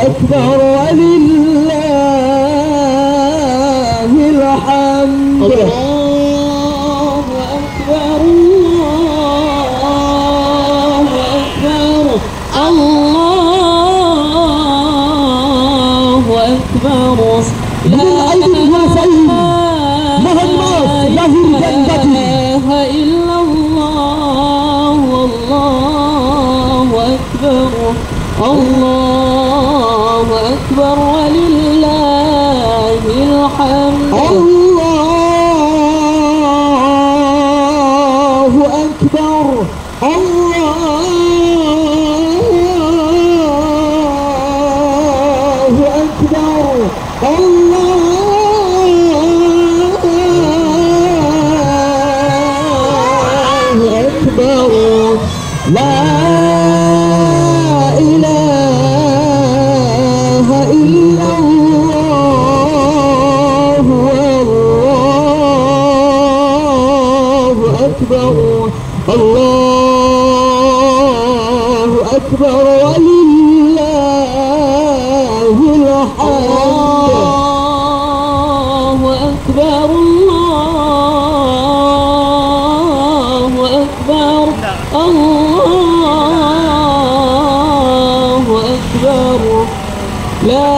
أكبر ولله الحمد. الله أكبر الله أكبر الله أكبر. من الأيدي والفيل مع الناس ظاهر dan batin. لا إله إلا الله والله أكبر الله أكبر ولله الحمد. الله أكبر الله أكبر الله أكبر. لا إله إلا الله والله أكبر الله أكبر ولله الحمد. الله أكبر الله أكبر الله أكبر. لا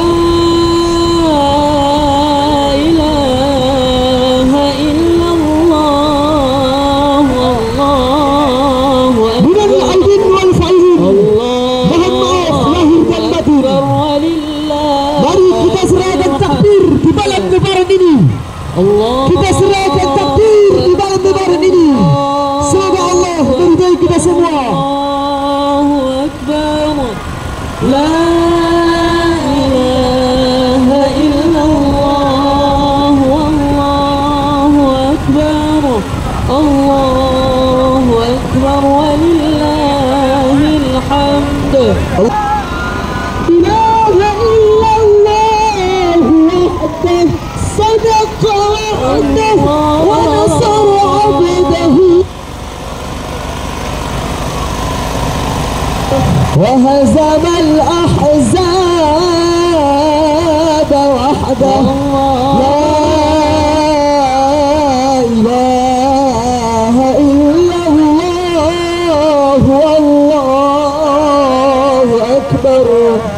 إله إلا الله والله من أكبر الأيدين والفعيل الله مع الناس ظاهر dan batin. أكبر ولله. Mari kita serahkan takbir di dalam lebaran ini. Allah Kita serahkan takbir di dalam lebaran ini. Semoga Allah meridai kita semua. Allahu Akbar. La ilaha illallah wallahu akbar. Allahu akbar walillahil hamd. إله إلا الله وحده صدق وعده ونصر عبده وهزم الأحزاب وحده. لا إله إلا الله والله أكبر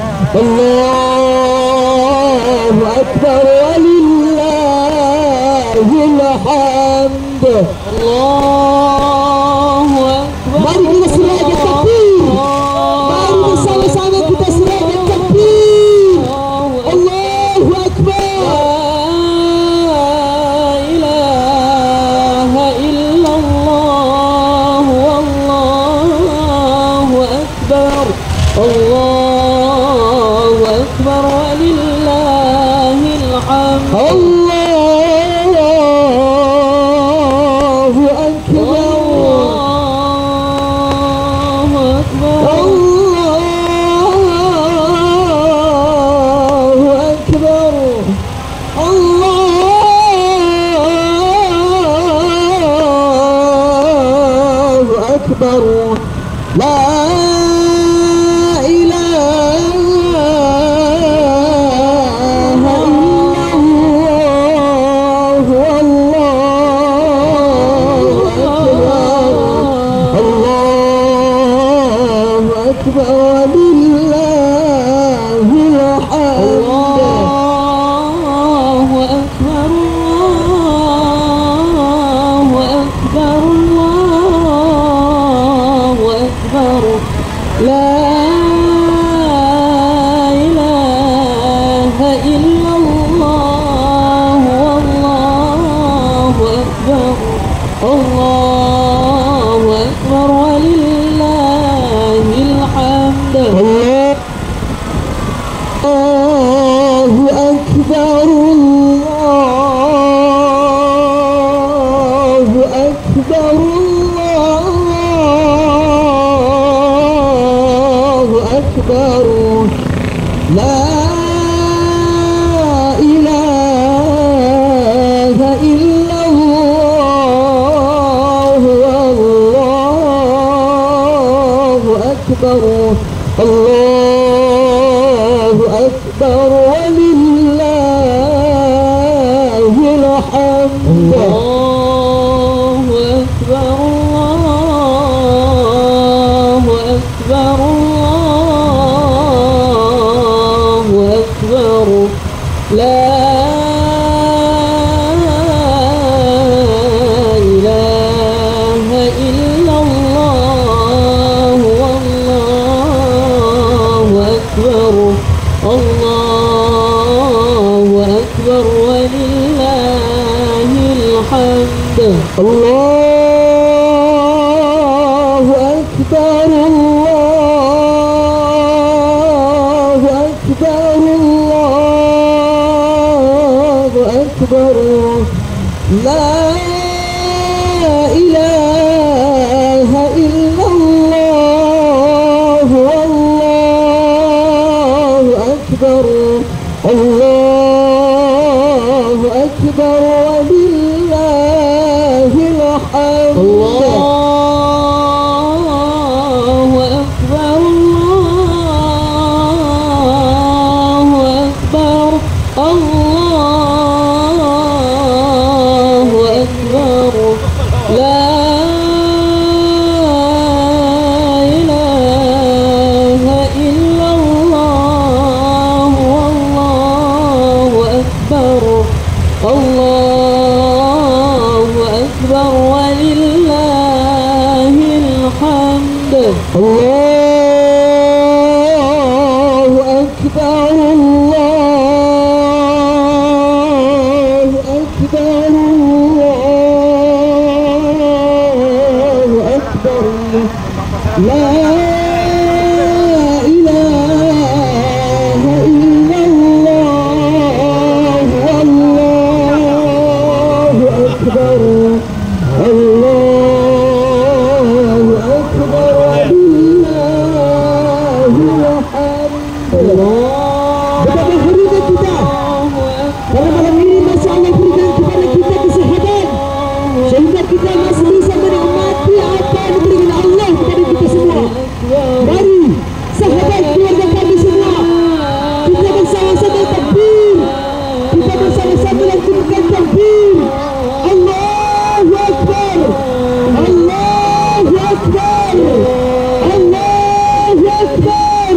الله أكبر ولله الحمد. Allahu akbar. Mari kita serahkan takbir. Mari bersama-sama kita serahkan takbir. Allahu Akbar. La ilaha illallah wallahu akbar. Allahu akbar walillahil hamd. Allahu Akbar. Allahu akbar. Allahu Akbar. Allahu Akbar. La ilaha illallah wallahu akbar. Allahu akbar walillahil hamd. Allahu akbar. Allahu akbar. Allahu akbar. La ilaha illallah wallahu akbar. Allahu akbar walillahil hamd. Allahu akbar. Allahu akbar. Allahu akbar. La ilaha illallah wallahu akbar. Allah أكبر ولله الحمد. الله أكبر الله أكبر الله أكبر لا إله إلا الله والله أكبر الله أكبر ولله الحمد. الله أكبر الله أكبر الله أكبر لا إله إلا الله والله أكبر الله أكبر ولله الحمد. الله أكبر الله أكبر الله أكبر لا إله إلا الله والله أكبر الله أكبر ولله الحمد. الله أكبر الله أكبر الله أكبر لا إله إلا الله والله أكبر الله أكبر ولله الحمد. Betapa harinya kita, karena malam ini masya Allah berikan kepada kita kesehatan, sehingga kita masih bisa menikmati apa yang diberikan Allah kepada kita semua. Mari sahabat keluarga kami semua, kita bersama-sama takbir, kita bersama-sama lantunkan takbir. Allahu Akbar, Allahu Akbar, Allahu Akbar.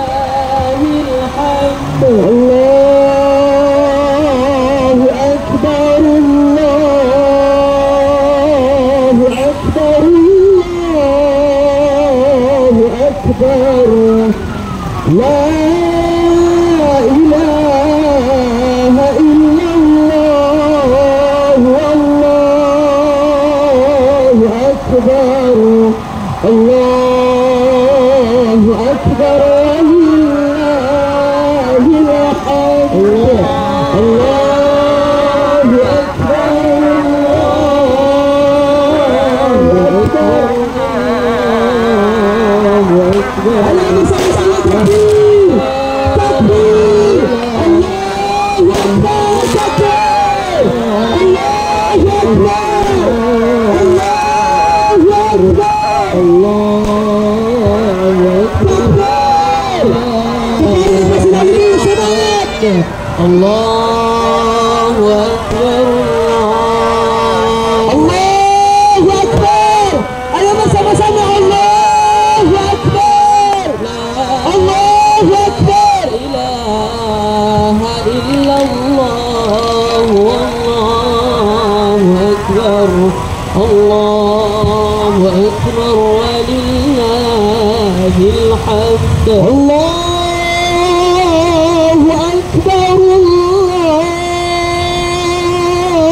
الله أكبر الله أكبر الله أكبر لا إله إلا الله والله أكبر الله أكبر ولله الحمد. الله أكبر الله أكبر الله أكبر. اللهم صل على تكبير تكبير الله أكبر تكبير الله أكبر الله أكبر الله أكبر. الله أكبر الله أكبر. Ayo bersama-sama Allahu Akbar. Allahu Akbar. لا إله إلا الله والله أكبر الله أكبر ولله الحمد. الله أكبر الله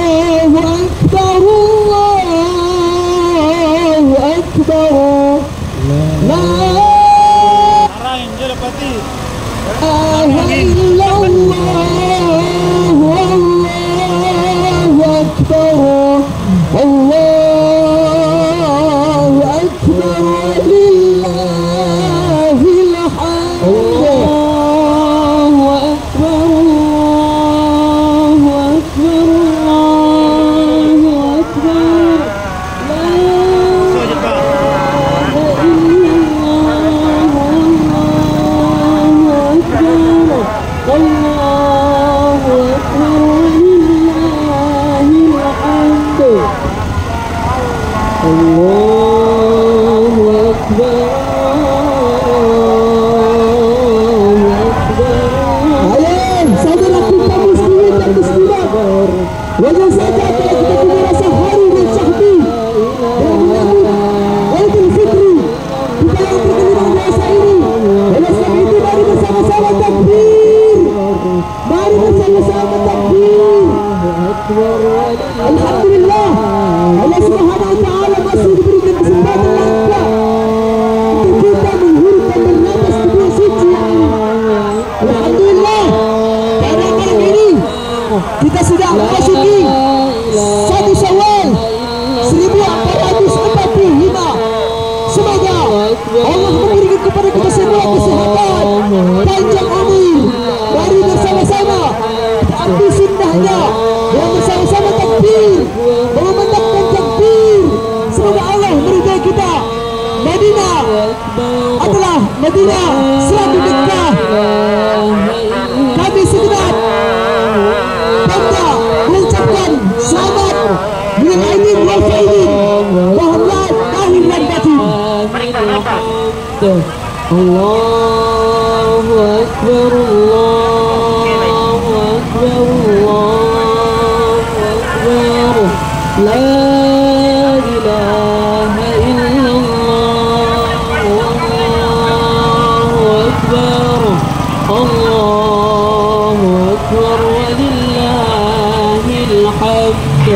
sama-sama takbir. Alhamdulillah, Allah Subhanahu wa taala masih diberikan kesempatan langka untuk kita menghurufkan bernafas di bulan suci ini. Alhamdulillah, pada malam ini kita sudah memasuki 1 Syawal 1445. Semoga Allah memberikan kepada kita semua kesehatan, panjang umur, mari bersama-sama kita ambil sunnahnya dan bersama-sama takbir, mengumandangkan takbir. Semoga Allah meridai kita. Madinah adalah Madinah selalu Mekah. Kami segenap bangga mengucapkan selamat dengan aidin wal faidin, mohon maaf lahir dan batin. Allahu Akbar, Allahu Akbar, Allahu Akbar, la ilaha illallah, Allahu Akbar, Allahu Akbar, walillahil hamd.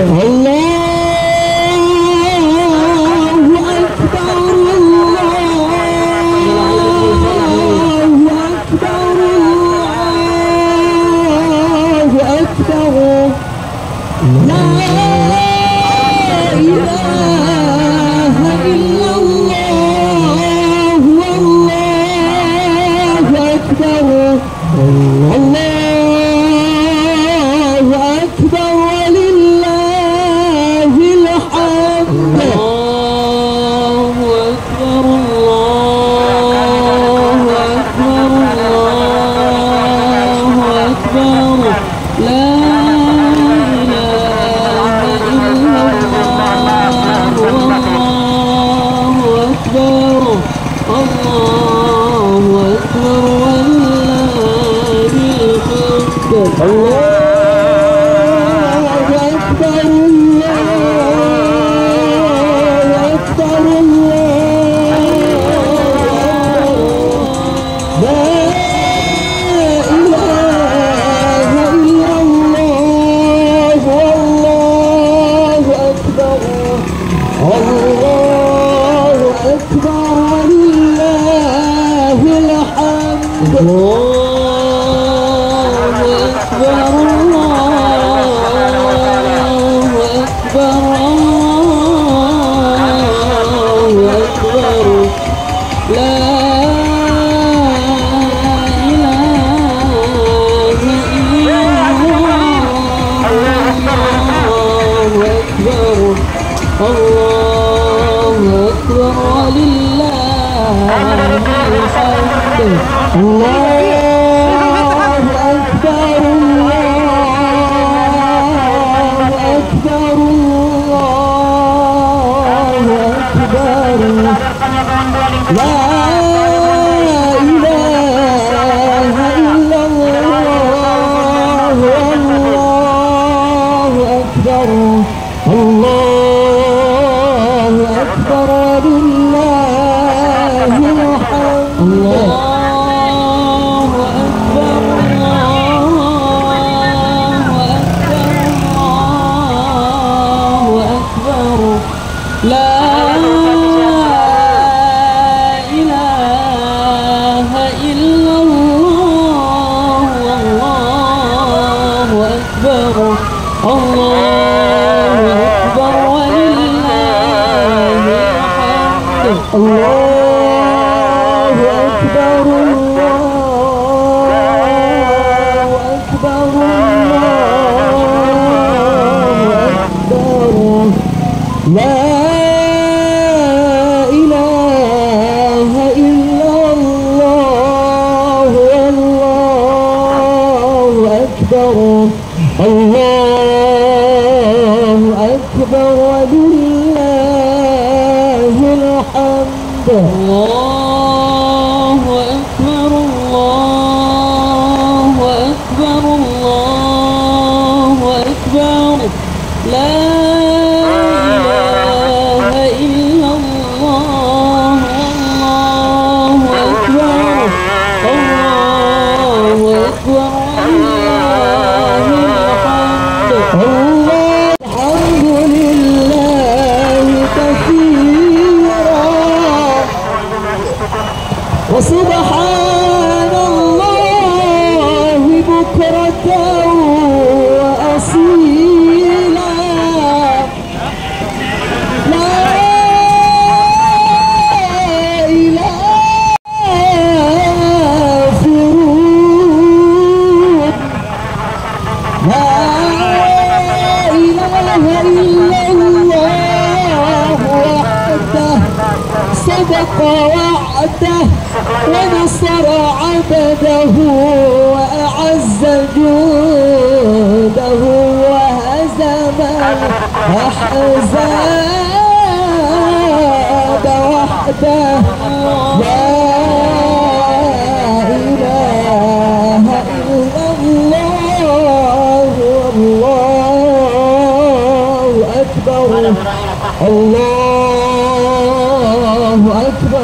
Allahu Akbar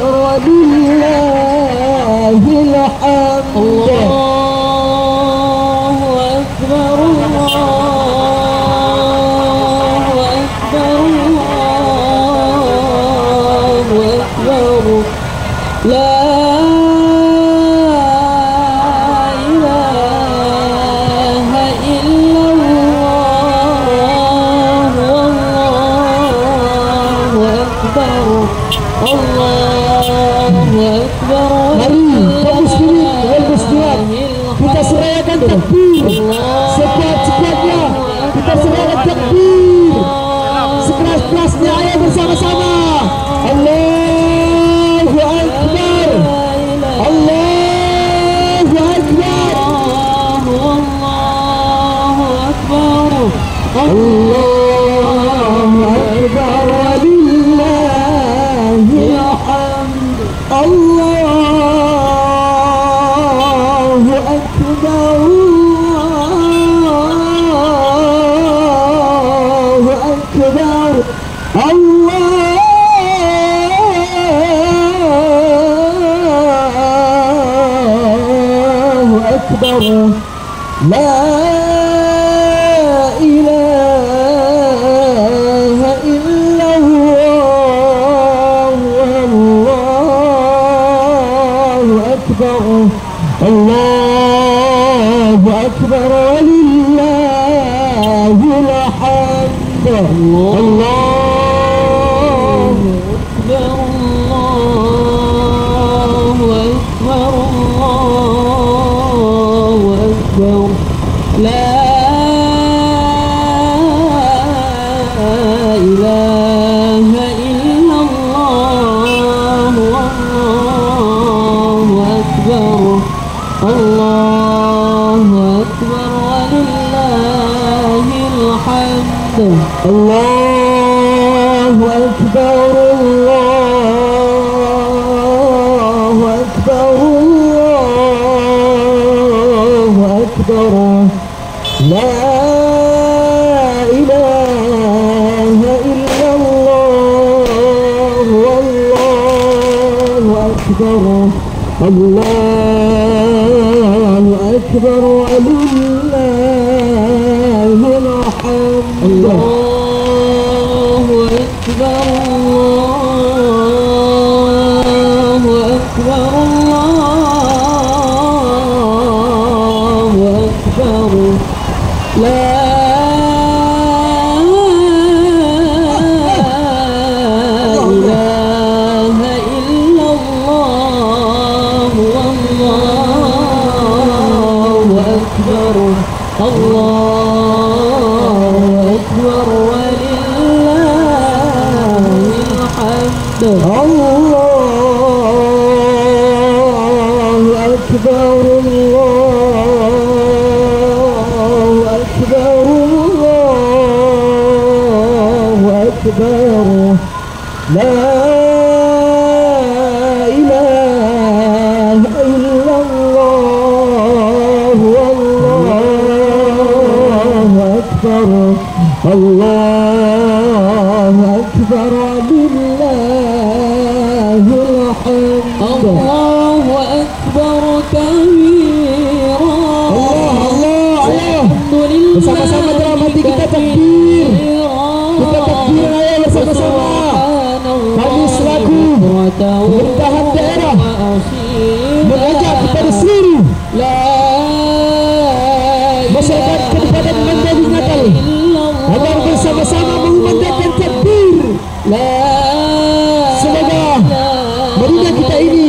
walillahil hamd. Allahu Akbar, Allahu Akbar, Allahu Akbar. La ilaha illallah, Allahu Akbar, Allahu Akbar. Mari kaum muslimin wal muslimat, kita serahkan takbir sekuat-kuatnya, kita serahkan takbir sekeras-kerasnya. Ayo bersama-sama. Allahu Akbar, Allahu Akbar, Allahu Akbar walillahil hamd. Allahu Akbar, Allahu Akbar, Allahu Akbar. La ilaha illallah, Allahu Akbar, Allahu Akbar walillahil hamd. Allahu Allahu Akbar, Allahu Akbar, Allahu Akbar. La ilaha illallah, Allahu Akbar, Allahu Akbar walillahil hamd. Allahu Akbar, Allahu Akbar, Allahu Akbar. La ilaha illallah, Allahu Akbar, Allahu Akbar walillahil hamd. Allahu Akbar, Allahu Akbar, Allahu Akbar. La ilaha illallah, Allahu Akbar, Allahu Akbar walillahil hamd. Allahu Akbar kabira. Allah. Bersama-sama dalam hati kita takbir. Kita takbir ayo bersama-sama. Kami selaku pemerintahan daerah mengajak kepada seluruh masyarakat Kabupaten Mandailing Natal agar bersama-sama mengumandangkan takbir. Semoga Madinah kita ini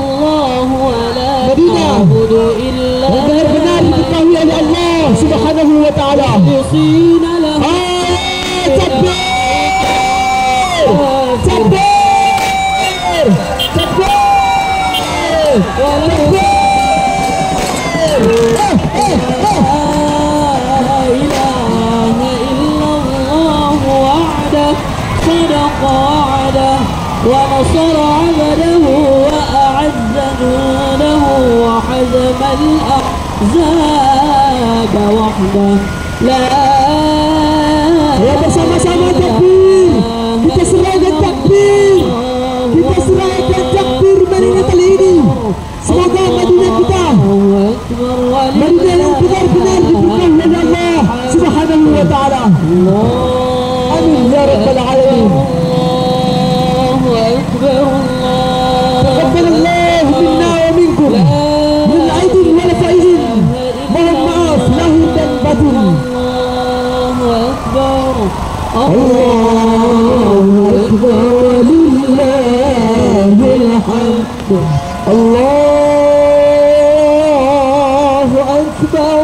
Madinah yang benar-benar diketahui oleh Allah Subhanahu wa taala. Takbir! Takbir! Takbir! صدق وعده ونصر عبده وأعز جنده وحزم الأحزاب وحده. لا bersama-sama takbir. Kita serahkan takbir. Kita serahkan takbir Madinah kali ini. Semoga Madinah kita, Madinah yang benar-benar diberkahi oleh Allah Subhanahu wa taala. Amin ya rabbal alamin. تقبل الله منا ومنكم من عيد ولا فائز. mohon maaf lahir dan batin. Allahu akbar lillahil hamd. Allahu akbar.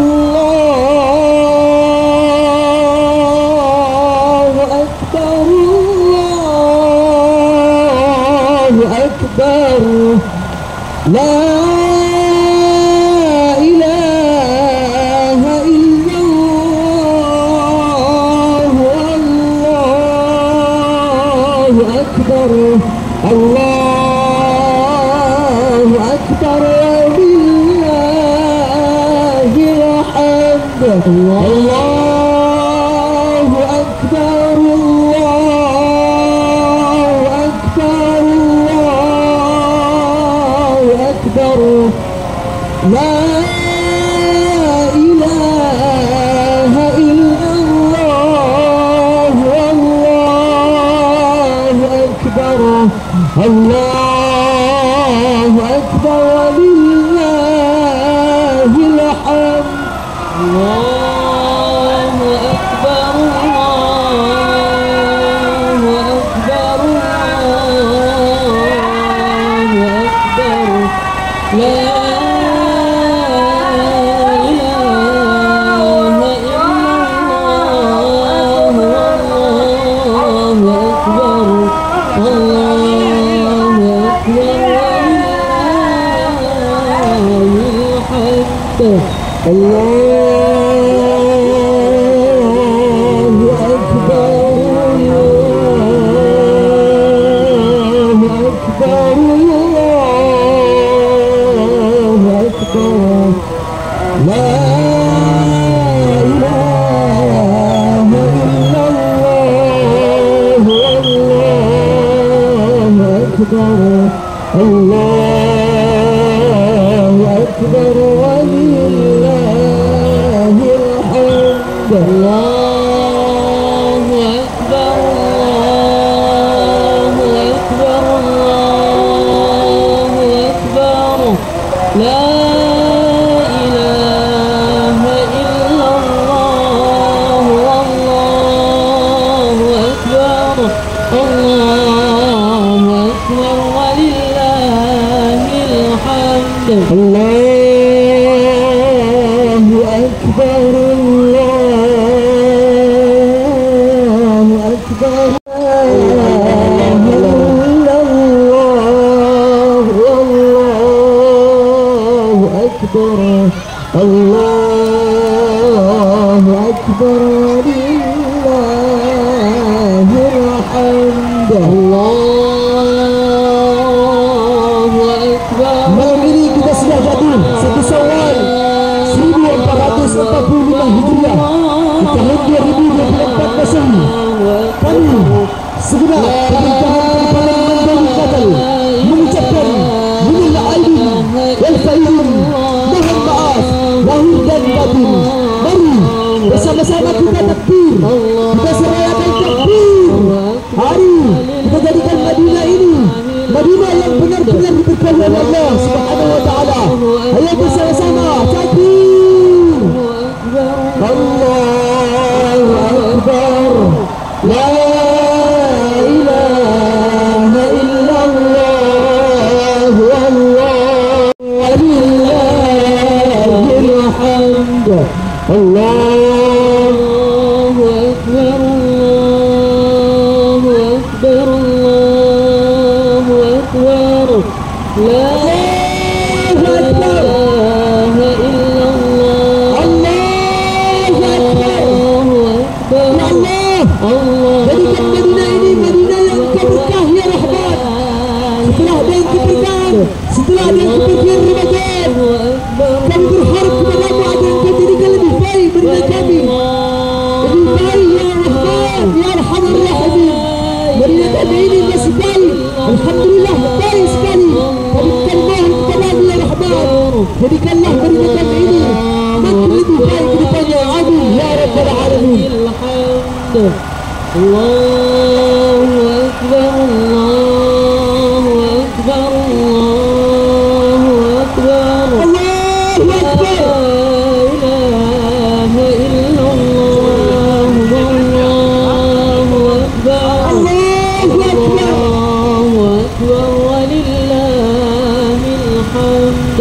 Allahu akbar. Allahu akbar. La ilaha illallah. Allahu akbar. Allahu akbar. Walillahil hamd. Allahu akbar. Allahu akbar. Allahu akbar. La ilaha illallah. Allahu akbar. Allahu akbar. Walillahil hamd. Allahu akbar. Allahu akbar. Allahu akbar. La Allahu akbar. Allahu akbar. Allahu akbar. La ilaha illallah. Allahu akbar. Allahu akbar. Walillahil hamd. Allahu akbar. Allahu akbar. Allahu akbar. La ilaha illallah. Allahu akbar. Allahu akbar. Walillahil hamd. Allahu akbar. Allahu akbar. Allahu akbar. Allahu akbar. Walillahil hamd. Allahu akbar. Malam ini kita sudah jatuh 1 Syawal 1445 Hijriah di tahun 2024 Masehi. Kami segera pemerintahan Kabupaten Mandailing mengucapkan minal aidin wal faizin. Mohon maaf lahir dan batin. Mari bersama-sama kita takbir, kita serahkan takbir. Hari kita jadikan Madinah ini Madinah yang benar-benar diberkahi oleh Allah Subhanahu wa taala. Ayo bersama-sama takbir. Allahu akbar. La ilaha illallah. Walillahil hamd. Allahu akbar. Allahu akbar. Allahu akbar. La ilaha illallah. Allahu akbar. Allahu akbar. Allah, jadikan Madinah ini Madinah yang keberkah ya Rahman. Setelah dia keberkahan, setelah dia keberkahan Ramadan, kami berharap kepada-Mu agar Engkau jadikan lebih baik Madinah kami. kami ini masih baik. Alhamdulillah baik sekali. Kami mohon kepada Allah Rahman, jadikanlah berita kami ini makin lebih baik ke depannya. Amin ya rabbal alamin. Allahu Akbar, Allahu Akbar, Allahu Akbar, Allahu Akbar. La ilaha illallah, Allahu Akbar, Allahu Akbar. Allahu Akbar, walillahil hamd.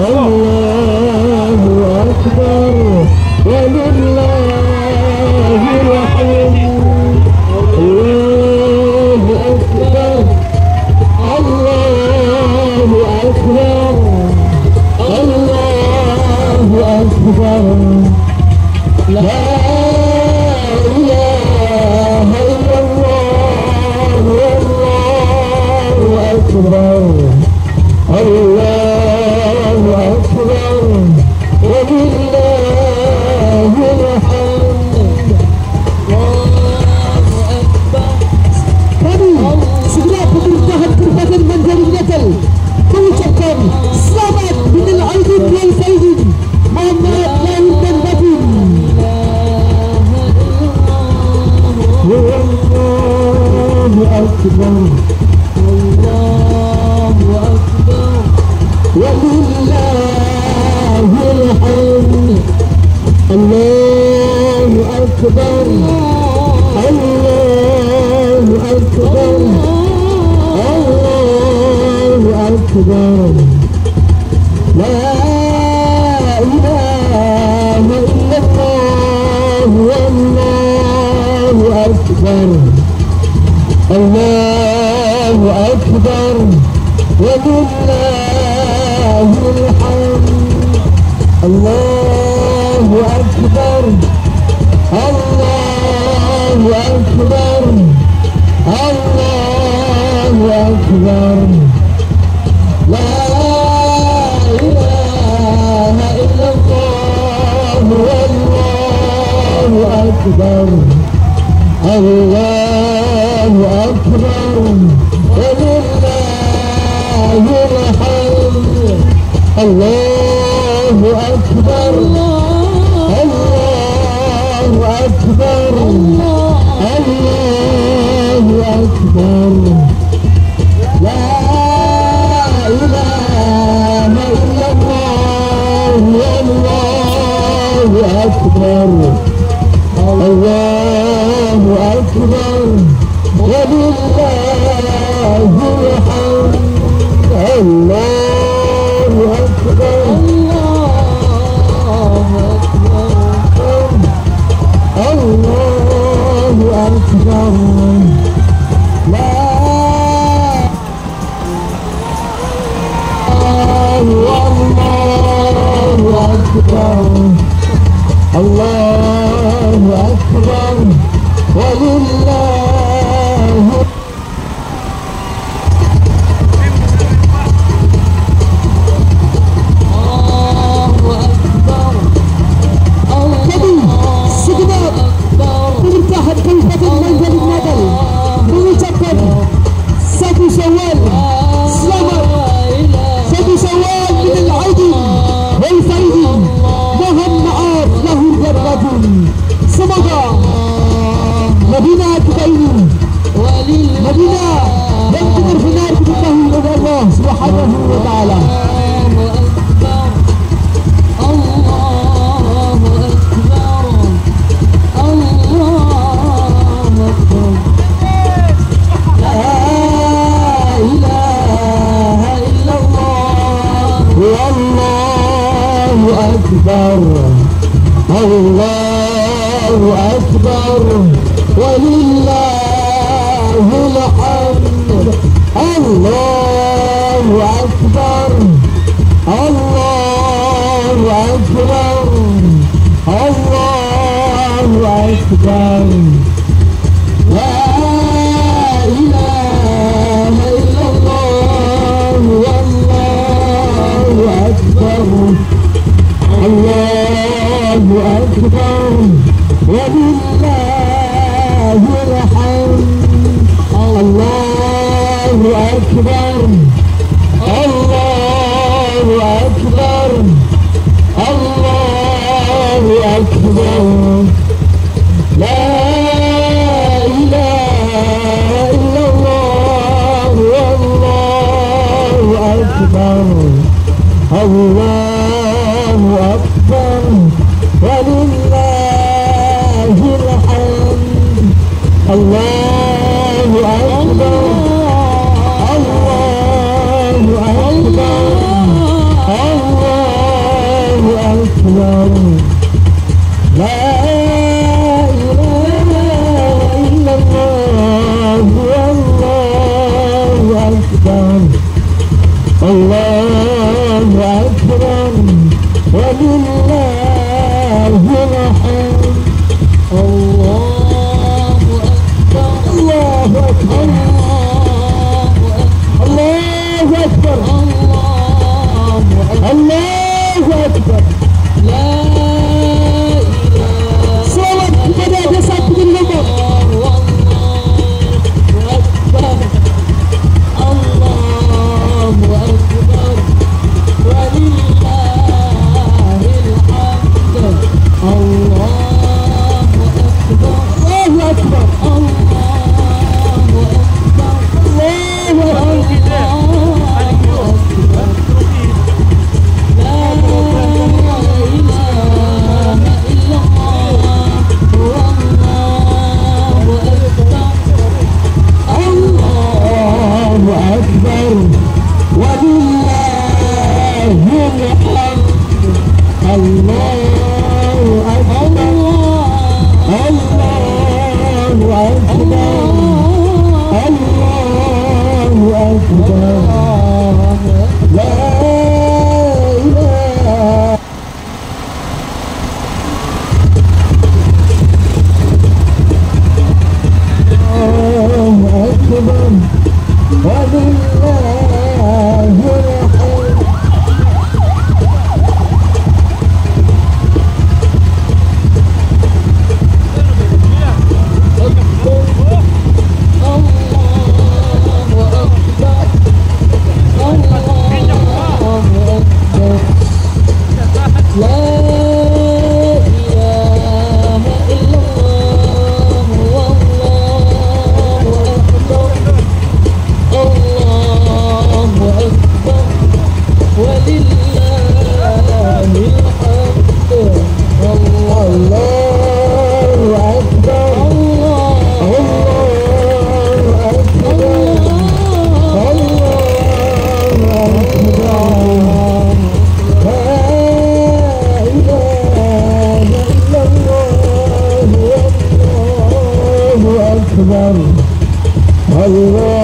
Allahu Akbar, walillahil hamd. Allahu Akbar, Allahu Akbar, Allahu Akbar. La ilaha illallah, wallahu akbar, Allahu akbar, walillahil hamd. Allahu akbar. Kami segera pemerintahan Kabupaten Banjaran Natal mengucapkan selamat minal aidin wal faidin, Muhammad lahir dan batin. Allahu akbar, Allahu akbar, walillahil hamd. Allahu akbar, Allahu akbar, Allahu akbar. La ilaha illallah, wallahu akbar, Allahu akbar, walillahil hamd. Allahu akbar, Allahu akbar, Allahu akbar. La ilaha illallah, wallahu akbar, Allahu akbar, walillahil hamd. Allahu akbar, Allahu akbar, Allahu akbar. La ilaha illallah, wallahu akbar, Allahu akbar, walillahil hamd. Allahu akbar, Allahu akbar. La Allahu akbar, Allahu akbar, walillah. Semoga Madinah kita ini Madinah yang benar-benar diketahui oleh Allah Subhanahu wa ta'ala. Allahu Akbar, walillahil hamd. Allahu Akbar, Allahu Akbar, Allahu Akbar. La ilaha illallah, wallahu akbar. Allahu akbar, walillahil hamd. Allahu akbar, Allahu akbar, Allahu akbar. La ilaha illallah, wallahu akbar. Allahu akbar, walillahil hamd. Allahu akbar, Allahu akbar, Allah Allah